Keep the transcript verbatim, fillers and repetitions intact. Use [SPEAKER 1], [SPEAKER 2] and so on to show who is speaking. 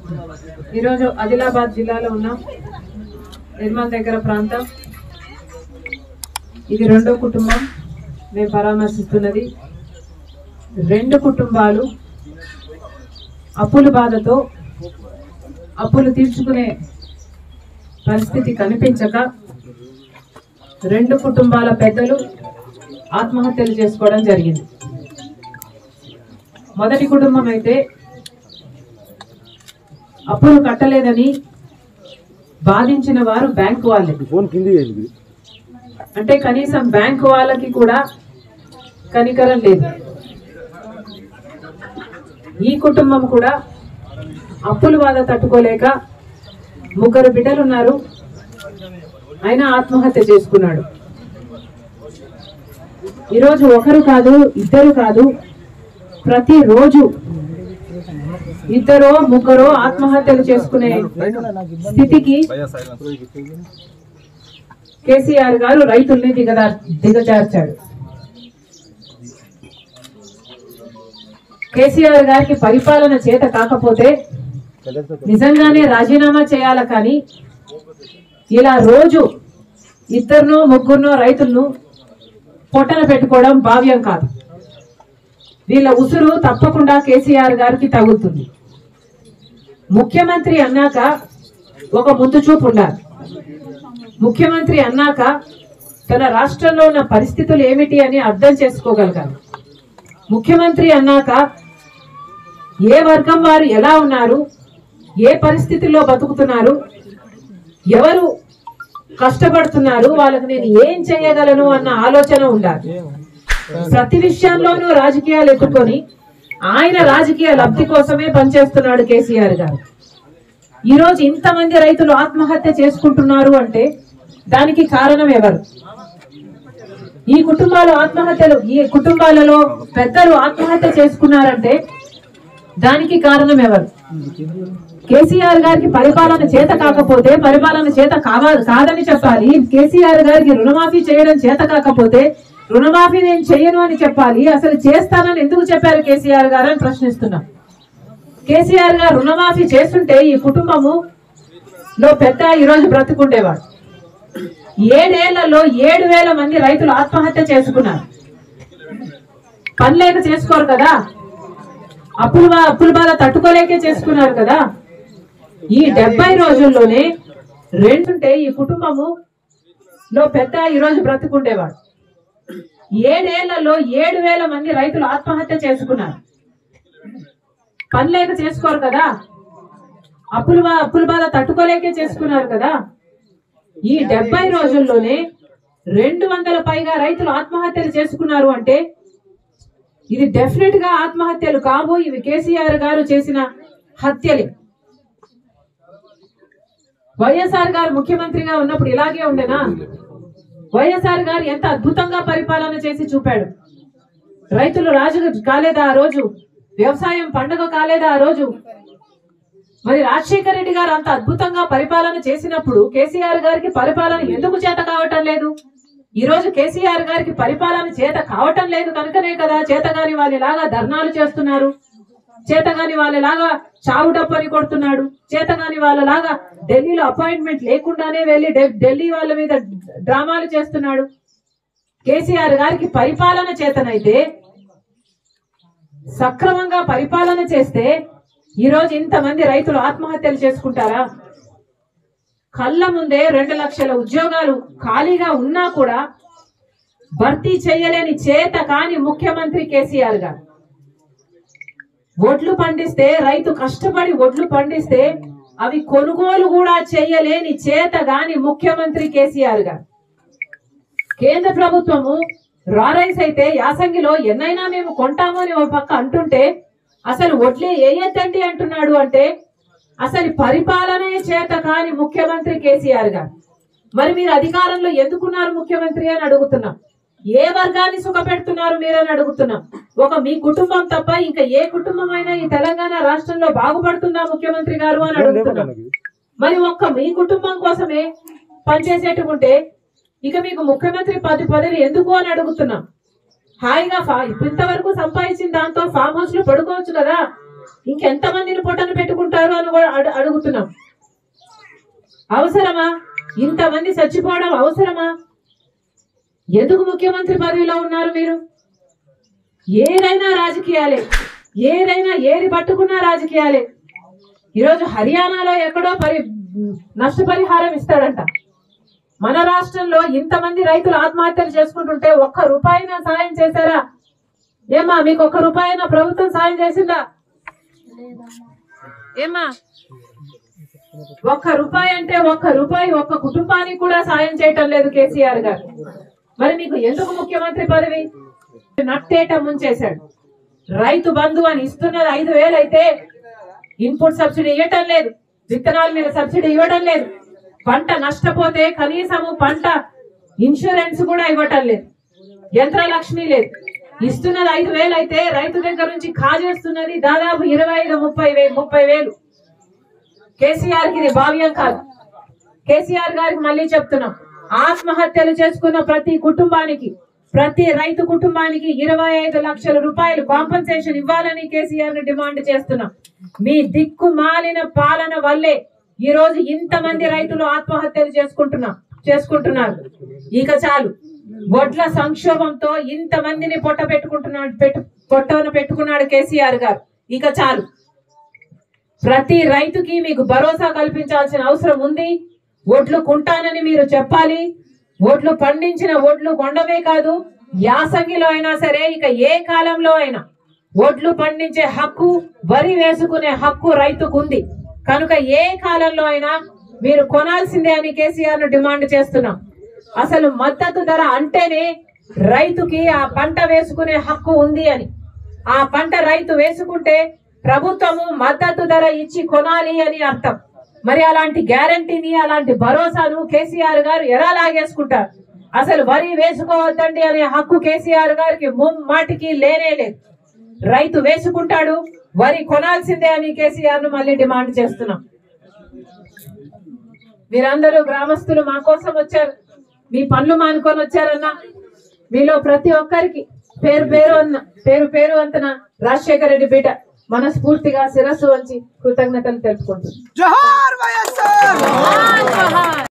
[SPEAKER 1] ఈరోజు ఆదిలాబాద్ జిల్లాలో ఉన్న నిర్మల్ దగ్గర ప్రాంతం ఇది రెండో కుటుంబం మేము పరామర్శిస్తున్నది. రెండు కుటుంబాలు అప్పుల బాధతో అప్పులు తీర్చుకునే పరిస్థితి కనిపించక రెండు కుటుంబాల పెద్దలు ఆత్మహత్యలు చేసుకోవడం జరిగింది. మొదటి కుటుంబం అయితే అప్పులు కట్టలేదని బాధించిన వారు బ్యాంకు వాళ్ళే. అంటే కనీసం బ్యాంకు వాళ్ళకి కూడా కనికరం లేదు. ఈ కుటుంబం కూడా అప్పుల బాధ తట్టుకోలేక ముగ్గురు బిడ్డలు ఉన్నారు, ఆయన ఆత్మహత్య చేసుకున్నాడు. ఈరోజు ఒకరు కాదు, ఇద్దరు కాదు, ప్రతిరోజు ఇద్దరో ముగ్గురో ఆత్మహత్యలు చేసుకునే స్థితికి కేసీఆర్ గారు రైతుల్ని దిగదా దిగజార్చాడు. కేసీఆర్ గారికి పరిపాలన చేత కాకపోతే నిజంగానే రాజీనామా చేయాల, కానీ ఇలా రోజు ఇద్దరునో ముగ్గురునో రైతులను పొట్టన పెట్టుకోవడం భావ్యం కాదు. వీళ్ళ ఉసురు తప్పకుండా కేసీఆర్ గారికి తగులుతుంది. ముఖ్యమంత్రి అన్నాక ఒక ముందు చూపు ఉండాలి. ముఖ్యమంత్రి అన్నాక తన రాష్ట్రంలో ఉన్న పరిస్థితులు ఏమిటి అని అర్థం చేసుకోగలగాలి. ముఖ్యమంత్రి అన్నాక ఏ వర్గం వారు ఎలా ఉన్నారు, ఏ పరిస్థితుల్లో బతుకుతున్నారు, ఎవరు కష్టపడుతున్నారు, వాళ్ళకి నేను ఏం చేయగలను అన్న ఆలోచన ఉండాలి. ప్రతి విషయంలోనూ రాజకీయాలు ఎత్తుకొని ఆయన రాజకీయ లబ్ధి కోసమే పనిచేస్తున్నాడు కేసీఆర్ గారు. ఈరోజు ఇంతమంది రైతులు ఆత్మహత్య చేసుకుంటున్నారు అంటే దానికి కారణం ఎవరు? ఈ కుటుంబాలు ఆత్మహత్యలు ఈ కుటుంబాలలో పెద్దలు ఆత్మహత్య చేసుకున్నారంటే దానికి కారణం ఎవరు? కేసీఆర్ గారికి పరిపాలన చేత కాకపోతే పరిపాలన చేత కావాలి కాదని చెప్పాలి. కేసీఆర్ గారికి రుణమాఫీ చేయడం చేత కాకపోతే రుణమాఫీ నేను చెయ్యను అని చెప్పాలి. అసలు చేస్తానని ఎందుకు చెప్పారు కేసీఆర్ గారు అని ప్రశ్నిస్తున్నాం. కేసీఆర్ గారు రుణమాఫీ చేస్తుంటే ఈ కుటుంబము లో పెద్ద ఈరోజు బ్రతుకుండేవాడు. ఏడేళ్లలో ఏడు వేల మంది రైతులు ఆత్మహత్య చేసుకున్నారు. పని లేక చేసుకోరు కదా, అప్పుల అప్పుల బాధ తట్టుకోలేకే చేసుకున్నారు కదా. ఈ డెబ్బై రోజుల్లోనే రెండుంటే ఈ కుటుంబము లో పెద్ద ఈరోజు బ్రతుకుండేవాడు. ఏడేళ్లలో ఏడు వేల మంది రైతులు ఆత్మహత్య చేసుకున్నారు. పని లేక చేసుకోరు కదా, అప్పుల అప్పుల బాధ తట్టుకోలేకే చేసుకున్నారు కదా. ఈ డెబ్బై రోజుల్లోనే రెండు వందల పైగా రైతులు ఆత్మహత్యలు చేసుకున్నారు అంటే ఇది డెఫినెట్ గా ఆత్మహత్యలు కావు, ఇవి కేసీఆర్ గారు చేసిన హత్యలే. వైఎస్ఆర్ గారు ముఖ్యమంత్రిగా ఉన్నప్పుడు ఇలాగే ఉండేనా? వైఎస్ఆర్ గారు ఎంత అద్భుతంగా పరిపాలన చేసి చూపాడు. రైతులు రాజు కాలేదా ఆ రోజు? వ్యవసాయం పండుగ కాలేదా ఆ రోజు? మరి రాజశేఖర రెడ్డి గారు అంత అద్భుతంగా పరిపాలన చేసినప్పుడు కేసీఆర్ గారికి పరిపాలన ఎందుకు చేత కావటం లేదు? ఈ రోజు కేసీఆర్ గారికి పరిపాలన చేత కావటం లేదు కనుకనే కదా చేతగాని వాళ్ళలాగా ధర్నాలు చేస్తున్నారు, చేతగాని వాళ్ళలాగా చావు డప్పని కొడుతున్నాడు, చేతగాని వాళ్ళలాగా ఢిల్లీలో అపాయింట్మెంట్ లేకుండానే వెళ్ళి ఢిల్లీ వాళ్ళ మీద డ్రామాలు చేస్తున్నాడు. కేసీఆర్ గారికి పరిపాలన చేతనైతే, సక్రమంగా పరిపాలన చేస్తే ఈ రోజు ఇంతమంది రైతులు ఆత్మహత్యలు చేసుకుంటారా? కళ్ళ ముందే రెండు లక్షల ఉద్యోగాలు ఖాళీగా ఉన్నా కూడా భర్తీ చేయలేని చేత కాని ముఖ్యమంత్రి కేసీఆర్ గారు. ఒడ్లు పండిస్తే రైతు కష్టపడి ఒడ్లు పండిస్తే అవి కొనుగోలు కూడా చేయలేని చేత గాని ముఖ్యమంత్రి కేసీఆర్ గారు. కేంద్ర ప్రభుత్వము రా రైస్ అయితే యాసంగిలో ఎన్నైనా మేము కొంటాము అని ఒక పక్క అంటుంటే అసలు వడ్లే వేయద్దండి అంటున్నాడు. అంటే అసలు పరిపాలనే చేత కాని ముఖ్యమంత్రి కేసీఆర్ గారు. మరి మీరు అధికారంలో ఎందుకున్నారు ముఖ్యమంత్రి అని అడుగుతున్నాం. ఏ వర్గాన్ని సుఖపెడుతున్నారు మీరని అడుగుతున్నాం. ఒక మీ కుటుంబం తప్ప ఇంకా ఏ కుటుంబం అయినా ఈ తెలంగాణ రాష్ట్రంలో బాగుపడుతుందా ముఖ్యమంత్రి గారు అని అడుగుతున్నాం. మరి ఒక్క మీ కుటుంబం కోసమే పనిచేసేట్టుకుంటే ఇక మీకు ముఖ్యమంత్రి పది పదవి ఎందుకు అని అడుగుతున్నాం. హాయిగా ఇంతవరకు సంపాదించిన దాంతో ఫామ్ హౌస్ లో పడుకోవచ్చు కదా, ఇంకెంత మందిని పొట్టను పెట్టుకుంటారు అని అడుగుతున్నాం. అవసరమా? ఇంతమంది చచ్చిపోవడం అవసరమా? ఎందుకు ముఖ్యమంత్రి పదవిలో ఉన్నారు మీరు? ఏదైనా రాజకీయాలే, ఏదైనా ఏది పట్టుకున్నా రాజకీయాలే. ఈరోజు హర్యానాలో ఎక్కడో పరి నష్టపరిహారం ఇస్తాడంట. మన రాష్ట్రంలో ఇంతమంది రైతులు ఆత్మహత్యలు చేసుకుంటుంటే ఒక్క రూపాయినా సాయం చేశారా? ఏమా మీకు ఒక్క రూపాయినా ప్రభుత్వం సాయం చేసిందా? ఏమా ఒక్క రూపాయి అంటే ఒక్క రూపాయి ఒక్క కుటుంబానికి కూడా సాయం చేయటం లేదు కేసీఆర్ గారు. మరి మీకు ఎందుకు ముఖ్యమంత్రి పదవి? నట్టేట ముంచేశాడు. రైతు బంధు అని ఇస్తున్నది ఐదు వేలు అయితే ఇన్పుట్ సబ్సిడీ ఇవ్వటం లేదు, విత్తనాల మీద సబ్సిడీ ఇవ్వడం లేదు, పంట నష్టపోతే కనీసము పంట ఇన్సూరెన్స్ కూడా ఇవ్వటం లేదు, యంత్రలక్ష్మి లేదు. ఇస్తున్నది ఐదు వేలు అయితే రైతు దగ్గర నుంచి కాజేస్తున్నది దాదాపు ఇరవై ఐదు ముప్పై వేలు ముప్పై వేలు కేసీఆర్ కి ఇది భావ్యం కాదు. కేసీఆర్ గారికి మళ్ళీ చెప్తున్నాం, ఆత్మహత్యలు చేసుకున్న ప్రతి కుటుంబానికి, ప్రతి రైతు కుటుంబానికి ఇరవై ఐదు లక్షల రూపాయలు కాంపన్సేషన్ ఇవ్వాలని కేసీఆర్ ని డిమాండ్ చేస్తున్నాం. మీ దిక్కు మాలిన పాలన వల్లే ఈ రోజు ఇంతమంది రైతులు ఆత్మహత్యలు చేసుకుంటున్నా చేసుకుంటున్నారు. ఇక చాలు. వడ్ల సంక్షోభంతో ఇంతమందిని పొట్ట పెట్టుకుంటున్నాడు పెట్టు పొట్టను పెట్టుకున్నాడు కేసీఆర్ గారు. ఇక చాలు. ప్రతి రైతుకి మీకు భరోసా కల్పించాల్సిన అవసరం ఉంది. ఒడ్లు కొంటానని మీరు చెప్పాలి. ఒడ్లు పండించిన ఒడ్లు కొండమే కాదు, యాసంగిలో అయినా సరే, ఇక ఏ కాలంలో అయినా ఒడ్లు పండించే హక్కు, వరి వేసుకునే హక్కు రైతుకు ఉంది. కనుక ఏ కాలంలో అయినా మీరు కొనాల్సిందే అని కేసీఆర్ ను డిమాండ్ చేస్తున్నాం. అసలు మద్దతు ధర అంటేనే రైతుకి ఆ పంట వేసుకునే హక్కు ఉంది అని. ఆ పంట రైతు వేసుకుంటే ప్రభుత్వము మద్దతు ధర ఇచ్చి కొనాలి అని అర్థం. మరి అలాంటి గ్యారంటీని, అలాంటి భరోసాను కేసీఆర్ గారు ఎలా లాగేసుకుంటారు? అసలు వరి వేసుకోవద్దండి అనే హక్కు కేసీఆర్ గారికి ముమ్మాటికి లేనే లేదు. రైతు వేసుకుంటాడు, వరి కొనాల్సిందే అని కేసీఆర్ ను మళ్ళీ డిమాండ్ చేస్తున్నాం. మీరందరూ గ్రామస్తులు మా కోసం వచ్చారు, మీ పనులు మానుకొని వచ్చారన్నా. మీలో ప్రతి ఒక్కరికి పేరు పేరు అన్న పేరు పేరు అంతన రాజశేఖర రెడ్డి బిడ్డ మనస్ఫూర్తిగా శిరస్సు వంచి కృతజ్ఞతలు తెలుపుకుంటున్నాను.